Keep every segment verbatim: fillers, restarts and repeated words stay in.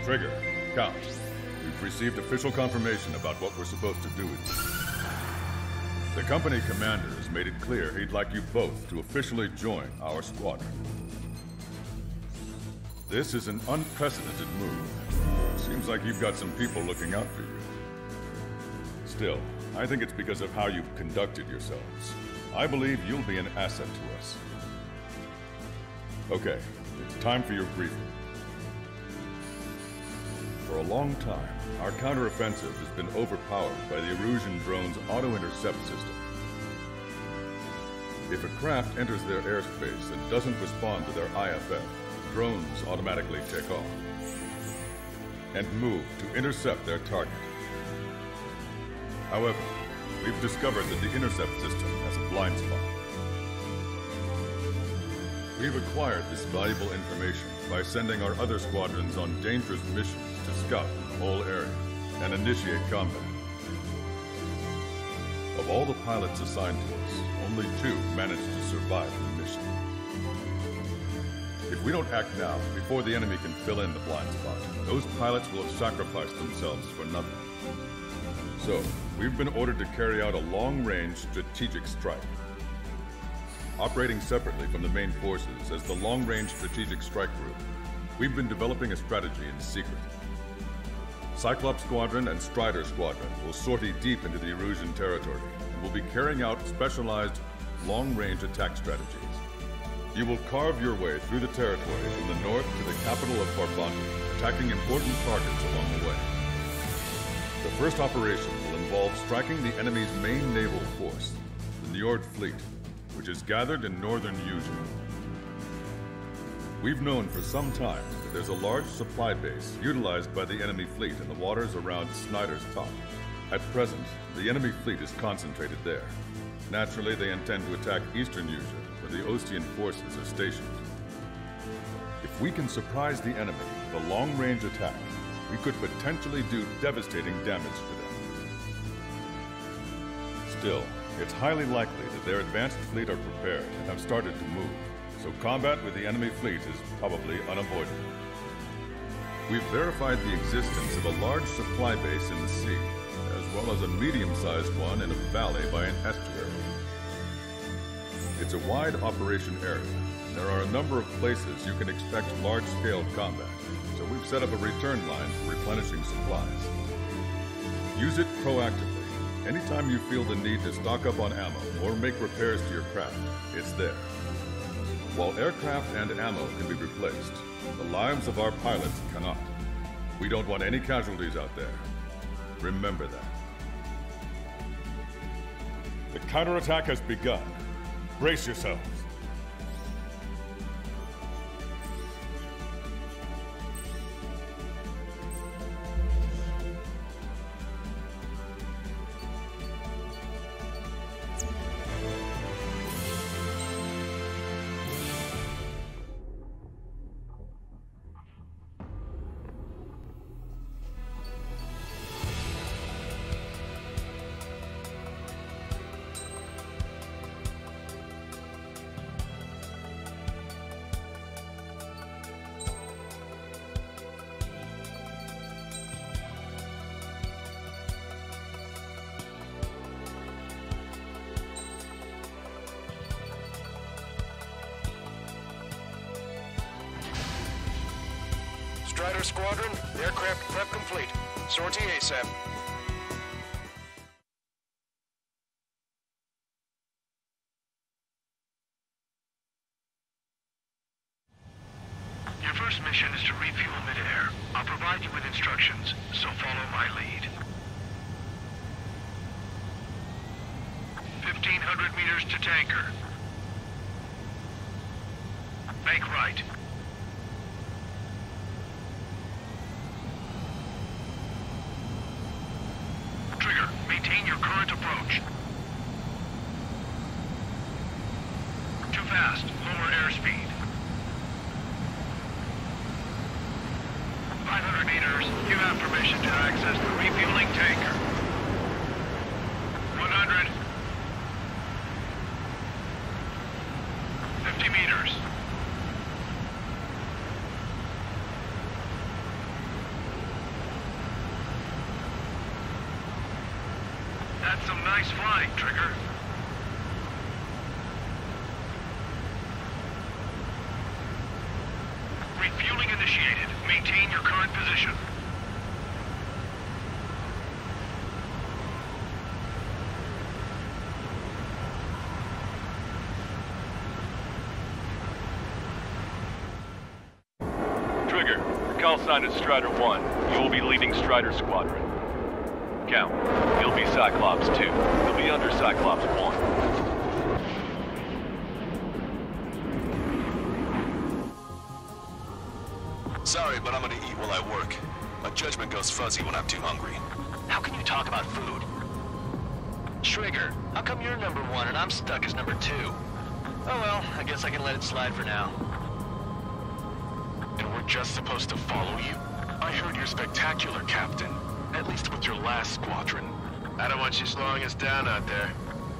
Trigger, Count, we've received official confirmation about what we're supposed to do with you. The company commander has made it clear he'd like you both to officially join our squadron. This is an unprecedented move. Seems like you've got some people looking out for you. Still, I think it's because of how you've conducted yourselves. I believe you'll be an asset to us. Okay, it's time for your briefing. For a long time, our counteroffensive has been overpowered by the Erusian drone's auto-intercept system. If a craft enters their airspace and doesn't respond to their I F F, drones automatically take off and move to intercept their target. However, we've discovered that the intercept system has a blind spot. We've acquired this valuable information by sending our other squadrons on dangerous missions to scout the whole area and initiate combat. Of all the pilots assigned to us, only two managed to survive the mission. If we don't act now, before the enemy can fill in the blind spot, those pilots will have sacrificed themselves for nothing. So, we've been ordered to carry out a long-range strategic strike. Operating separately from the main forces as the Long-Range Strategic Strike Group, we've been developing a strategy in secret. Cyclops Squadron and Strider Squadron will sortie deep into the Erusian territory and will be carrying out specialized long-range attack strategies. You will carve your way through the territory from the north to the capital of Farbanti, attacking important targets along the way. The first operation will involve striking the enemy's main naval force, the Njord Fleet, which is gathered in northern Usea. We've known for some time that there's a large supply base utilized by the enemy fleet in the waters around Snyder's Top. At present, the enemy fleet is concentrated there. Naturally, they intend to attack eastern Usea, where the Ostian forces are stationed. If we can surprise the enemy with a long-range attack, we could potentially do devastating damage to them. Still, it's highly likely that their advanced fleet are prepared and have started to move, so combat with the enemy fleet is probably unavoidable. We've verified the existence of a large supply base in the sea, as well as a medium-sized one in a valley by an estuary. It's a wide operation area, and there are a number of places you can expect large-scale combat, so we've set up a return line for replenishing supplies. Use it proactively. Anytime you feel the need to stock up on ammo or make repairs to your craft, it's there. While aircraft and ammo can be replaced, the lives of our pilots cannot. We don't want any casualties out there. Remember that. The counterattack has begun. Brace yourselves. Strider Squadron, aircraft prep complete. Sortie ASAP. Your first mission is to refuel midair. I'll provide you with instructions, so follow my lead. fifteen hundred meters to tanker. Bank right. Trigger, maintain your current approach. Too fast, lower airspeed. five hundred meters, you have permission to access the refueling tanker. one hundred. fifty meters. some nice flying, Trigger. Refueling initiated. Maintain your current position. Trigger, your call sign is Strider one. You will be leading Strider Squadron. Count, you'll be Cyclops two. You'll be under Cyclops one. Sorry, but I'm gonna eat while I work. My judgment goes fuzzy when I'm too hungry. How can you talk about food? Trigger, how come you're number one and I'm stuck as number two? Oh well, I guess I can let it slide for now. And we're just supposed to follow you? I heard you're spectacular, Captain. At least with your last squadron. I don't want you slowing us down out there.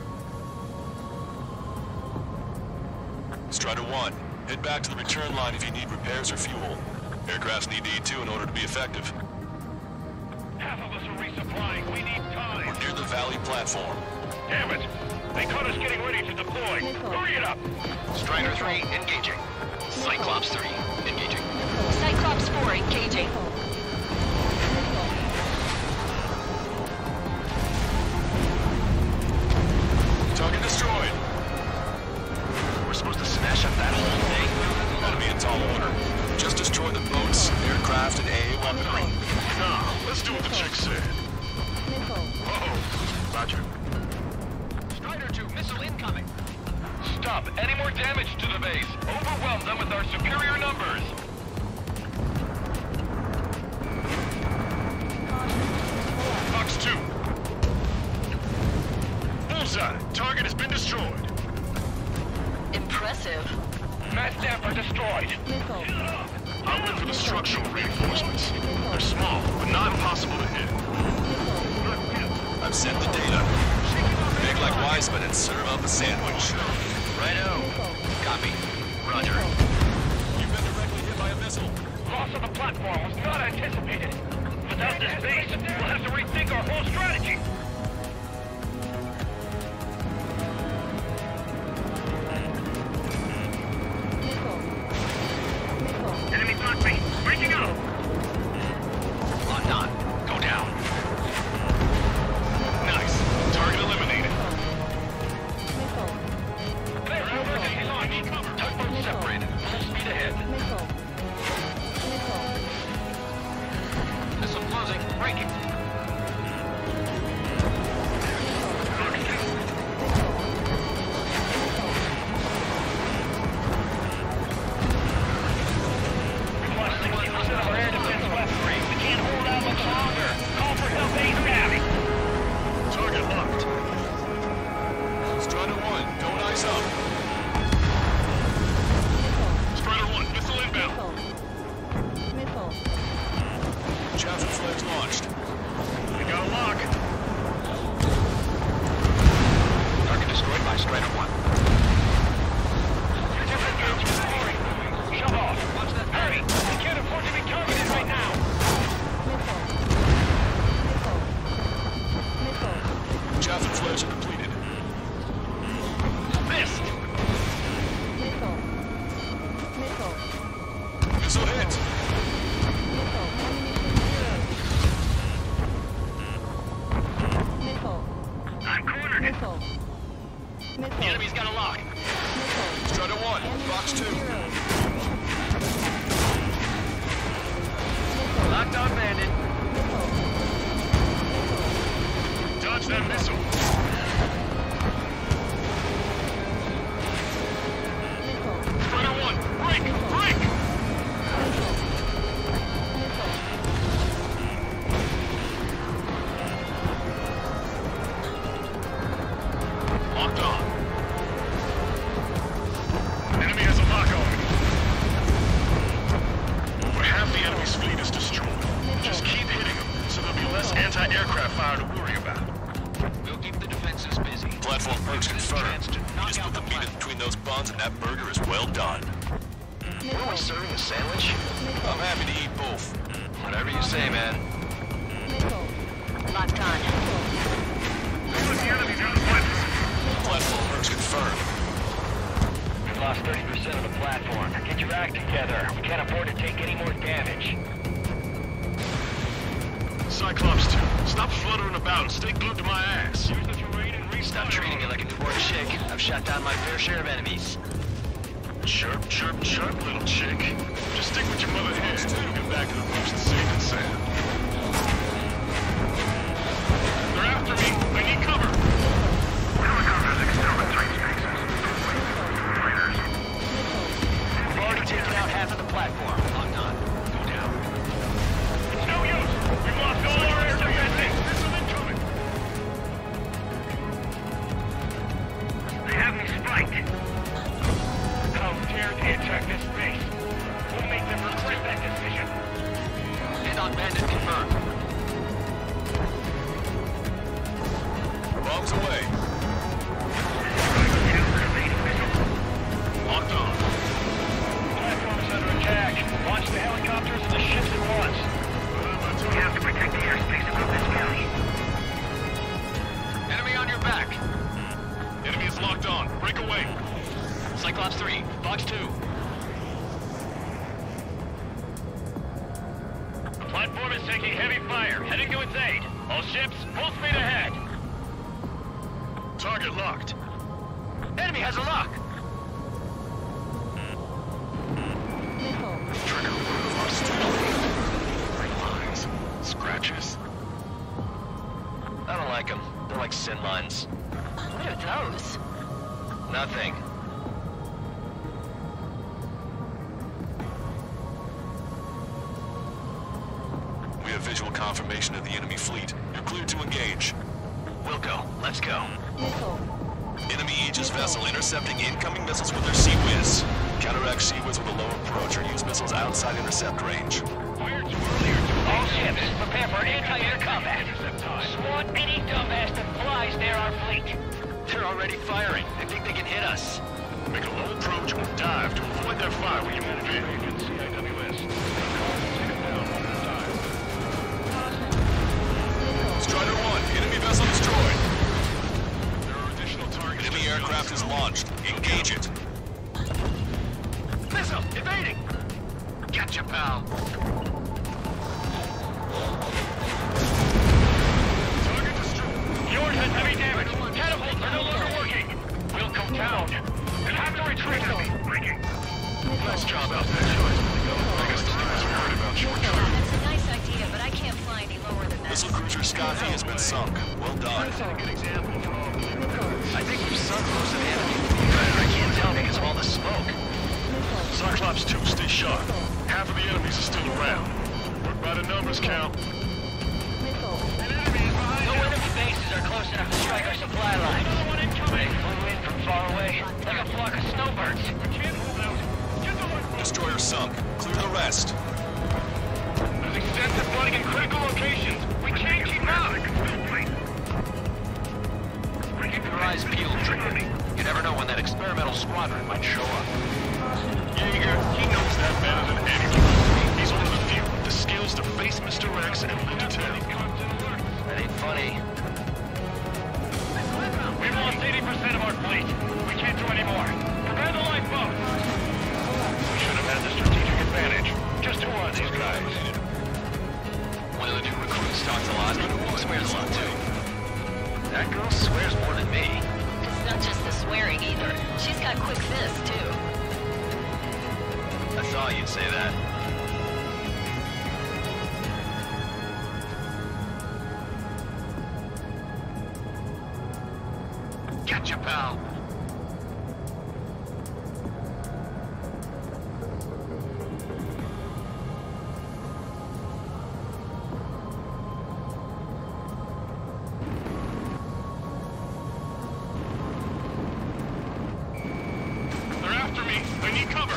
Strider one, head back to the return line if you need repairs or fuel. Aircrafts need to eat too in order to be effective. Half of us are resupplying. We need time. We're near the Valley platform. Damn it! They caught us getting ready to deploy. Hurry it up! Strider three, engaging. Cyclops three, engaging. Cyclops four, engaging. Target destroyed. We're supposed to smash up that whole thing? That'll be a tall order. Just destroy the boats, aircraft, and A A weaponry. Nah, let's do what the chick said. Uh-oh. Roger. Strider two, missile incoming. Stop any more damage to the base. Overwhelm them with our superior numbers. Fox two. Bullseye. Target has been destroyed. Impressive. Mass damper destroyed. I went for the structural reinforcements. They're small, but not impossible to hit. I've sent the data. Make like Wiseman and serve up a sandwich. Righto. Copy. Roger. You've been directly hit by a missile. Loss of the platform was not anticipated. Without this base, we'll have to rethink our whole strategy. Enemy block base, breaking out. Locked on. Go down. Nice. Target eliminated. Clear, emergency launch. Tugboat separated. Full speed ahead. Missile closing. Breaking. Target locked. Strider one, don't eyes up. Strider one, missile inbound. Chaffin flags launched. We got a lock. Target destroyed by Strider one. Shove off. Watch that. Hurry! We can't afford to be targeted right now. Chaffin flares are depleted. Missed. Missile hit. I'm cornered. The enemy's got a lock. Strider one, box two. Locked on bandit. Dodge that missile. Strider one, break, break! Locked on. Enemy has a lock on. Over half the enemy's fleet is destroyed. Just keep hitting them, so there'll be less anti-aircraft fire to worry about. We'll keep the defenses busy. Platform perks confirmed. Chance to You knock just out put the the meat in plat- between those buns and that burger is well done. Were we serving a sandwich? I'm happy to eat both. Whatever you say, man. Locked on. Platform works confirmed. We've lost thirty percent of the platform. Get your act together. We can't afford to take any more damage. Cyclops two, stop fluttering about and stay glued to my ass. Use the terrain and restart. Stop treating me like a newborn chick. I've shot down my fair share of enemies. Chirp, chirp, chirp, little chick. Just stick with your mother head and get back to the most safe and sound. They're after me. I need cover. Helicopters external train spaces. Fighters. We've already taken out half of the platform. Locked on. Go down. It's no use. We've lost all our air defenses. There's some incoming. They have me spiked. How dare they attack this base? We'll make them regret that decision. Hit on bandit confirmed. Bombs away. Locked on. Platform is under attack. Launch the helicopters and the ships at once. We have to protect the airspace above this valley. Enemy on your back. Enemy is locked on. Break away. Cyclops three, Fox two. The platform is taking heavy fire. Heading to its aid. All ships, full speed ahead. Target locked. Enemy has a lock. Trigger one of our students. Ring lines. Scratches. I don't like them. They're like sin lines. What are those? Nothing. We have visual confirmation of the enemy fleet. You're cleared to engage. We'll go. Let's go. Enemy Aegis vessel intercepting incoming missiles with their Sea Whiz. Counteract Sea Whiz with a low approach or use missiles outside intercept range. All ships, prepare for anti-air combat. Swat any dumbass that flies near our fleet. They're already firing. They think they can hit us. Make a low approach or dive to avoid their fire when you move in. Strider one, enemy vessel destroyed. There are additional targets. Enemy aircraft is launched. Engage it. Missile, evading. Gotcha, pal. Target destroyed. Yours has heavy damage. Catapults are no longer working. We'll go down. And have to retreat. Breaking. Nice job out there, Joyce. I guess the stars are worried about you. That's a nice idea, but I can't fly any lower than that. Missile cruiser Scotty has been sunk. Well done. I think we've sunk most of the enemy. But I can't tell because of all the smoke. Cyclops two, stay sharp. Half of the enemies are still around. Work by the numbers count. No enemy bases are close enough to strike our supply lines. They flew in from far away, like a flock of snowbirds. Destroyer sunk. Clear the rest. There's extensive flooding in critical locations. We can't keep out. Keep your eyes peeled, Trigger. You never know when that experimental squadron might show up. Jaeger, he knows that better than anyone. He's one of the few with the skills to face Mister X and Lieutenant. That ain't funny. We've lost eighty percent of our fleet. We can't do any more. Prepare the lifeboat. We should have had the strategic advantage. Just who are these guys? One of the new recruits talks a lot, but swears a lot too. That girl swears more than me. It's not just the swearing either. She's got quick fists, too. I thought you'd say that. Gotcha, pal. They're after me. I need cover.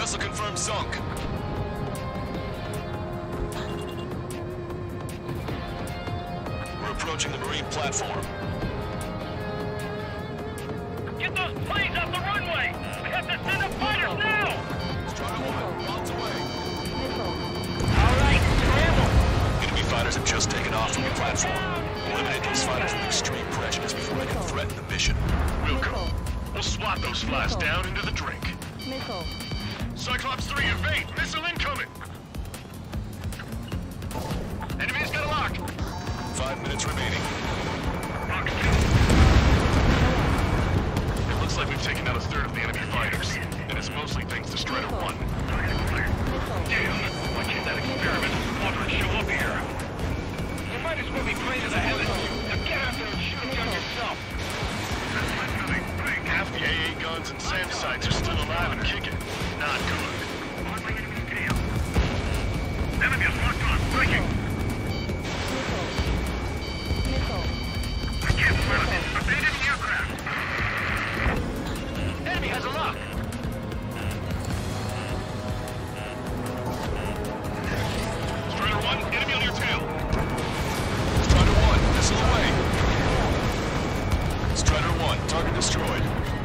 Vessel confirmed sunk. We're approaching the marine platform. Get those planes off the runway! We have to send up fighters now! Strider one, on its way. All right, scramble! Enemy fighters have just taken off from the platform. Eliminate those fighters with extreme prejudice before they can threaten the mission. We'll go. We'll swat those flies down into the drink. Missile. Cyclops three, evade! Missile incoming! Enemy's got a lock! Five minutes remaining. Rock two. It looks like we've taken out a third of the enemy fighters, and it's mostly thanks to Strider one. Damn! Why can't that experimental squadron show up here? You might as well be praying to the heavens. Now get out there and shoot them down yourself! Half the A A guns and SAM sites are still alive and kicking. Not good. Enemy is locked on. Breaking. Missile. I can't move out of this. Abandoned aircraft. Enemy has a lock. Strider one, enemy on your tail. Strider one, missile away. Strider one, target destroyed.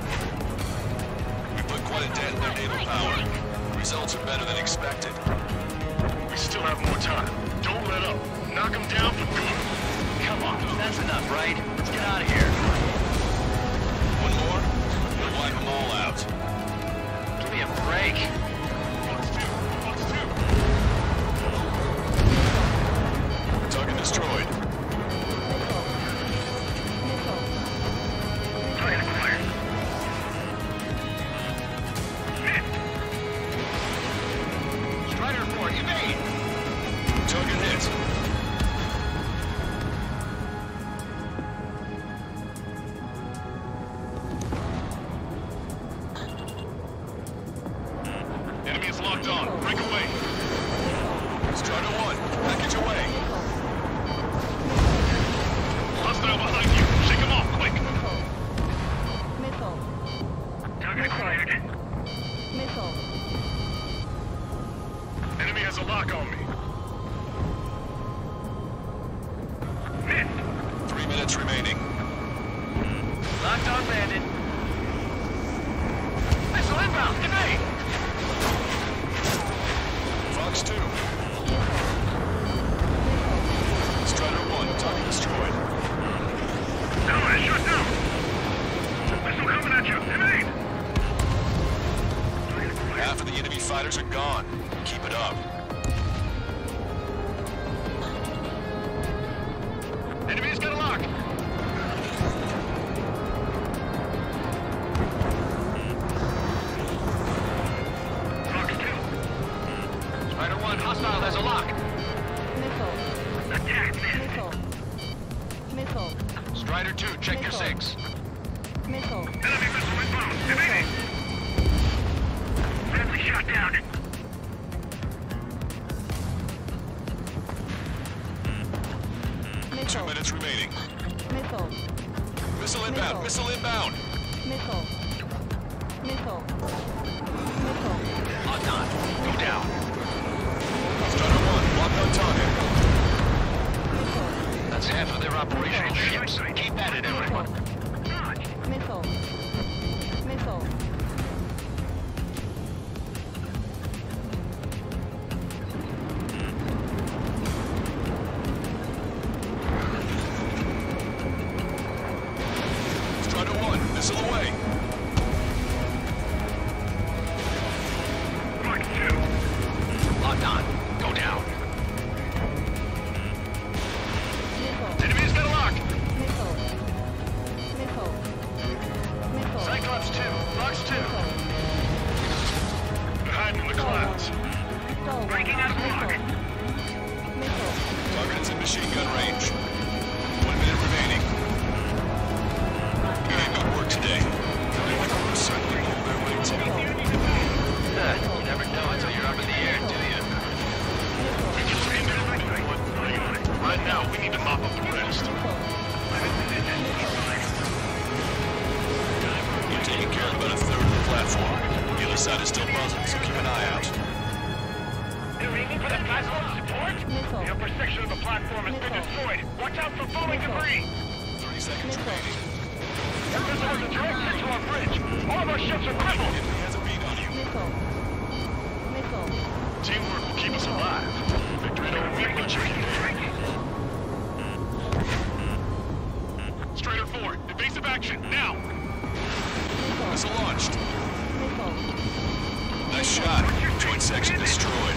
We put quite a dent in their naval power. Results are better than expected. We still have more time. Don't let up. Knock them down for good. Come on, that's enough, right? Let's get out of here. One more, we'll wipe them all out. Give me a break. Fox two, Fox two. Target destroyed. Target acquired. Missed. Strider four, evade! Target hit. Enemy is locked on. Break away. Strider one, package away. Hostile behind you. Shake them off, quick. Missile. Target acquired. Missile. Enemy has a lock on me. Missed. Three minutes remaining. Locked on bandit. Missile inbound, evade! Fox two. Strider one, target destroyed. Ally shut down. Missile coming at you. Evade. Half of the enemy fighters are gone. Keep it up. Enemy's got a lock. Fox two. Strider one, hostile has a lock. Missile. Attack this. Missile. Missile. Strider two, check your six. Missile. Enemy missile inbound. Evade. Friendly shot down. Two Missile. minutes remaining. Missile. Missile inbound, Missile. missile inbound. Missile. Missile. Missile. Locked on. Go down. Strider one, locked on target. Missile. That's half of their operational ships. Keep at it, everyone. Missile. Missile. Strider one, missile away. Fox two. Locked on. Go down. Missile. Enemy's got a lock. Missile. Missile. Missile. Cyclops two. Fox two. Missile. They're hiding in the clouds. Stalwart. Breaking out of block. Missile. Target's in machine gun range. One minute remaining. You ain't got work today. Everyone will certainly pull their weight in. Huh, you never know until you're up in the air, do you? We just ended it. Right now, we need to mop up the rest. You're taking care of about a third of the platform. The other side is still buzzing. so keep an eye out. They're aiming for the platform support? Missile. The upper section of the platform has been Missile. destroyed. Watch out for falling Missile. debris. thirty seconds Missile. remaining. This has a direct hit to our bridge. All of our ships are crippled. Enemy has a bead on you. Missile. Missile. Teamwork will keep us alive. Victorino, we've got you. Strider four, evasive action, now! Missile. Missile launched. Missile. Nice shot. Joint section destroyed.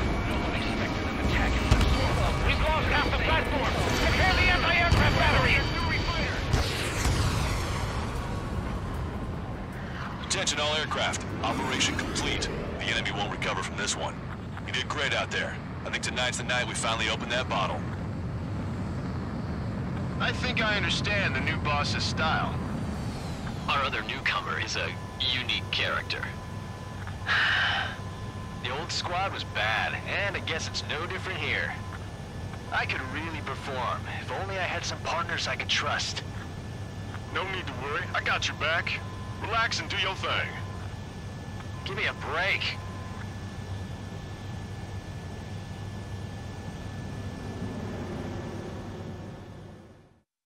We've lost half the platform. Prepare the anti-aircraft battery. Attention all aircraft. Operation complete. The enemy won't recover from this one. You did great out there. I think tonight's the night we finally open that bottle. I think I understand the new boss's style. Our other newcomer is a unique character. The old squad was bad, and I guess it's no different here. I could really perform, if only I had some partners I could trust. No need to worry, I got your back. Relax and do your thing. Give me a break.